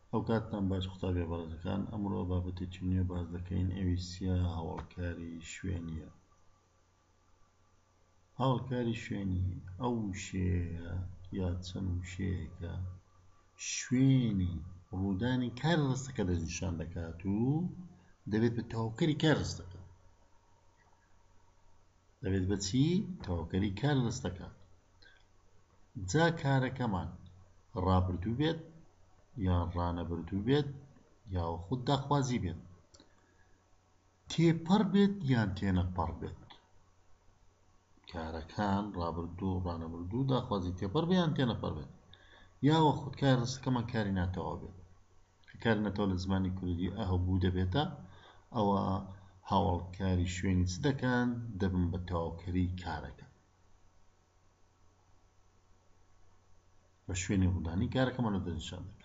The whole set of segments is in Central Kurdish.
ئەو کاتتان باش قوتابیە بەڕێزەکان، ئەمڕۆ بابەتێکی نوێ باز دەکەین، ئەویسیە هاوڵکاری شوێنیە. هاوڵکاری شوێنی ئەو شێیە یا چەند وشەیەکە شوێنی ڕوودانی کار ڕستەکە دەستنیشان دەکات و دەبێت بە تەواوکەری کار ڕستەکە. دەبێت بە چی؟ تەواوکەری کار ڕستەکە. جا کارەکەمان ڕابردوو بێت یان ڕانەبردوو بێت یاخود داخوازی بێت، تێپەڕ بێت یان تێنەپەڕ بێت. کارەکان ڕابردوو ڕانەبردوو داخوازی تێپەڕ بێت یان تێنەپەڕ بێت، یاوەخود کار ڕستەکەمان کاری ناتەواو بێت. کاری ناتەواو لە زمانی کوردی ئەهەبوو دەبێتە. ئەوە هاوڵکاری شوێنی چ دەکەن؟ دەبن بە تەواوکەری کارەکە، بە شوێنی ڕوودانی کارەکەمانە دەستنیشان دەکەن.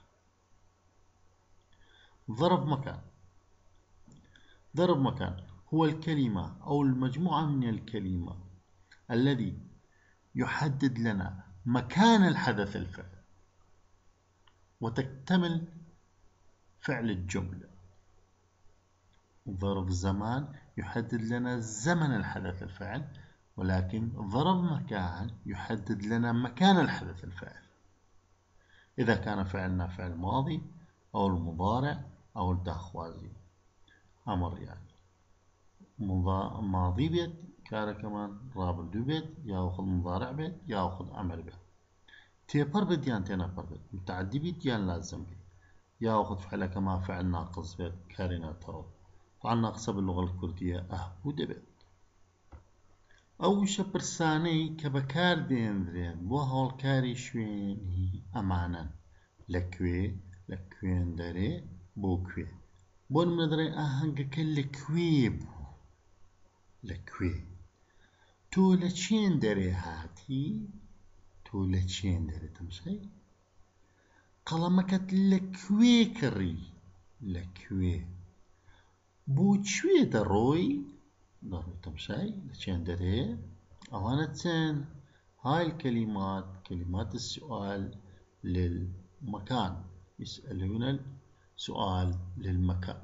ظرف مكان. ظرف مكان هو الكلمة أو المجموعة من الكلمة الذي يحدد لنا مكان الحدث الفعل وتكتمل فعل الجملة. ظرف زمان يحدد لنا زمن الحدث الفعل، ولكن ظرف مكان يحدد لنا مكان الحدث الفعل، إذا كان فعلنا فعل ماضي أو المضارع أو الداخوازي. أمر يعني ماضي بيت كارا كمان رابردو بيت ياخذ مضارع بيت ياخذ أمر بيت. تيبر بيت يان تينبر بيت، متعدي بيت يان لازم بيت، ياخذ فعل كما فعل ناقص بيت كارنا ترى. فعل ناقصة باللغة الكردية أهبود بيت. أو شبرساني كبكار ديندرين بو هاوڵکاری شوێنی ئەمانن. لەکوێن دەرێ بۆ کوێ. بۆ نمونە دەڵێ ئاهەنگەکە لەکوێ بوو، لەکوێ. تۆ لە چێن دەرێ هاتی، تۆ لە چێن دەرێ تەمشای. قەڵەمەکەت لەکوێ کڕی، لەکوێ. بۆ کوێ دەڕۆی، دەڕۆی تەمشای لە چێن دەرێ. ئەوانە چەند؟ هاي الكلمات كلمات السؤال للمكان، يسألون السؤال للمكان.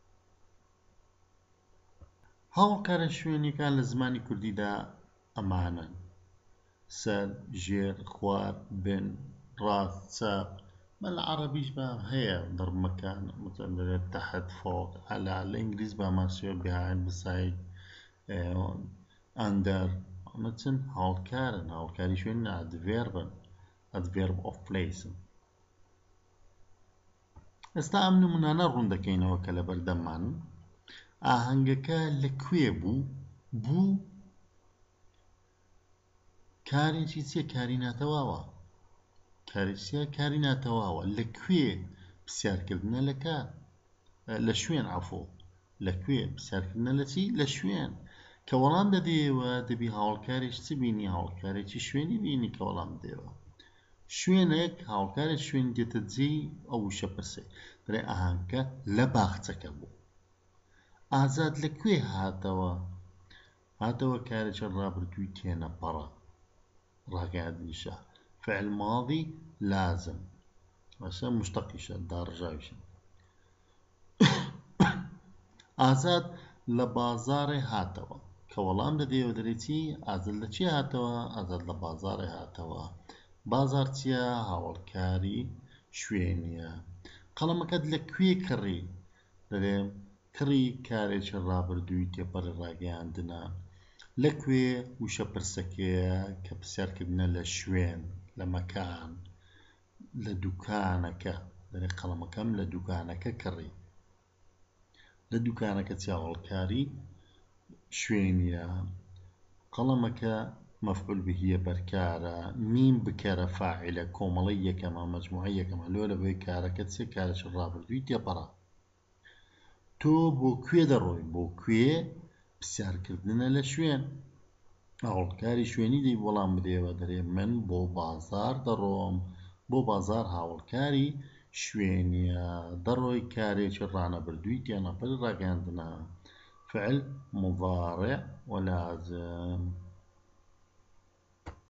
هاوڵکارە شوێنی كان لزمانی كردي دا ئەمانن: سەر، ژێر، خوار، بن، ڕاست، چاپ. بە العربيش با هەیە ضرب مكان، مثلا تحت، فوق، على. الإنجليز با ماسيور، behind، beside، under. مثلا هاوڵکاری شوێنی adverb of place. ئێستا ئەم نمونانە ڕوون دەکەینەوە کە لە بەردەممان. ئاهەنگەکە لەکوێ بوو کارێکی چیە؟ کاری ناتەواوە. کارێکیە؟ کاری ناتەواوە. لەکوێ؟ پرسیارکردنە لە کار، لە شوێن. عەفو، لەکوێ پرسیارکردنە لە چی؟ لە شوێن. کە وەڵام دەدەیەوە دەبی هاوڵکارێک چ بینی؟ هاوڵکارێکی شوێنی بینی کە وەڵام دەدەیەوە. شوێنێک هاوڵکارێک شوێن دێتە جێی ئەو وشە پرسێ. دەڵێ ئاهەنگەکە لە باخچەکە بوو. ئازاد لەکوێ هاتەوە کارێکی ڕابردووی تێنەپەڕە، ڕاگەیاندنیشە. فعل ماضي لازم، باشە مشتەقیشە، داڕژاویشە. ئازاد لە بازاڕێ هاتەوە، کە وەڵام دەدەیەوە دەڵێ چی؟ ئازاد لە چی هاتەوە؟ ئازاد لە بازاڕێ هاتەوە. بازار چیە؟ هاوڵکاری شوێنیە. قەڵەمەکەت لەکوێ کڕی؟ دەڵێ کڕی کارێکی ڕابردووی تێپەڕی ڕاگەیاندنە. لەکوێ؟ وشە پرسەکەیە کە پرسیارکردنە لە شوێن، لە مەکان، لە دوکانەکە. دەڵێ قەڵەمەکەم لە دوکانەکە کڕی. لە دوکانەکە چی؟ هاوڵکاری شوێنیە. قەڵەمەکە مەفعول بهیە، بەرکارە. میم بکەرە فاعلە، کۆمەڵەی یەکەمە، مەجموعەی یەکەمە. لۆ لەبەوەی کارەکە چێ؟ کارێکی ڕابردووی تێپەڕە. تۆ بۆ کوێ دەڕۆی؟ بۆ کوێ پرسیارکردنە لە شوێن. هاوڵکاری شوێنی دەی وەڵام بدەیەوە، دەرێ من بۆ بازار دەڕۆم. بۆ بازار هاوڵکاری شوێنیە. دەڕۆی کارێکی ڕانەبردووی تێنەپەڕی ڕاگەیاندنە. فعل مضارع ولازم.